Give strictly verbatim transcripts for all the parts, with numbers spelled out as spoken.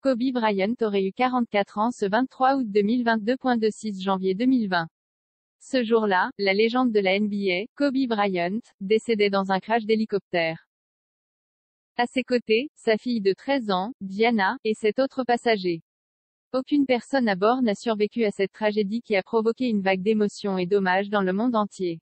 Kobe Bryant aurait eu quarante-quatre ans ce vingt-trois août deux mille vingt-deux. Le six janvier deux mille vingt. Ce jour-là, la légende de la N B A, Kobe Bryant, décédait dans un crash d'hélicoptère. À ses côtés, sa fille de treize ans, Gianna, et sept autres passagers. Aucune personne à bord n'a survécu à cette tragédie qui a provoqué une vague d'émotions et d'hommages dans le monde entier.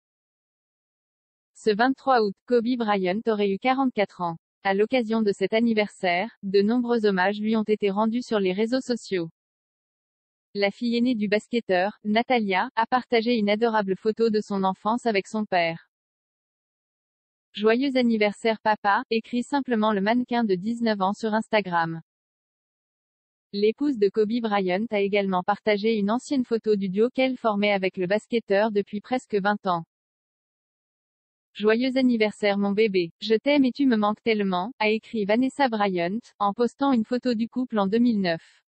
Ce vingt-trois août, Kobe Bryant aurait eu quarante-quatre ans. À l'occasion de cet anniversaire, de nombreux hommages lui ont été rendus sur les réseaux sociaux. La fille aînée du basketteur, Natalia, a partagé une adorable photo de son enfance avec son père. Joyeux anniversaire papa, écrit simplement le mannequin de dix-neuf ans sur Instagram. L'épouse de Kobe Bryant a également partagé une ancienne photo du duo qu'elle formait avec le basketteur depuis presque vingt ans. Joyeux anniversaire mon bébé, je t'aime et tu me manques tellement, a écrit Vanessa Bryant, en postant une photo du couple en deux mille neuf.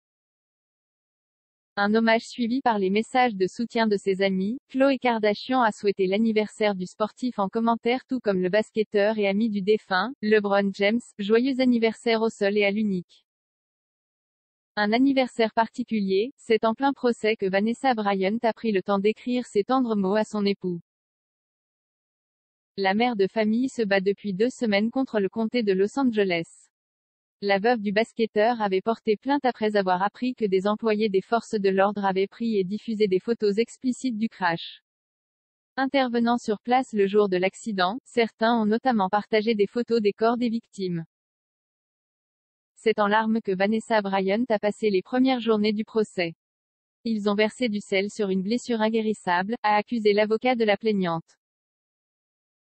Un hommage suivi par les messages de soutien de ses amis. Khloé Kardashian a souhaité l'anniversaire du sportif en commentaire tout comme le basketteur et ami du défunt, LeBron James, joyeux anniversaire au seul et à l'unique. Un anniversaire particulier, c'est en plein procès que Vanessa Bryant a pris le temps d'écrire ces tendres mots à son époux. La mère de famille se bat depuis deux semaines contre le comté de Los Angeles. La veuve du basketteur avait porté plainte après avoir appris que des employés des forces de l'ordre avaient pris et diffusé des photos explicites du crash. Intervenant sur place le jour de l'accident, certains ont notamment partagé des photos des corps des victimes. C'est en larmes que Vanessa Bryant a passé les premières journées du procès. Ils ont versé du sel sur une blessure inguérissable, a accusé l'avocat de la plaignante.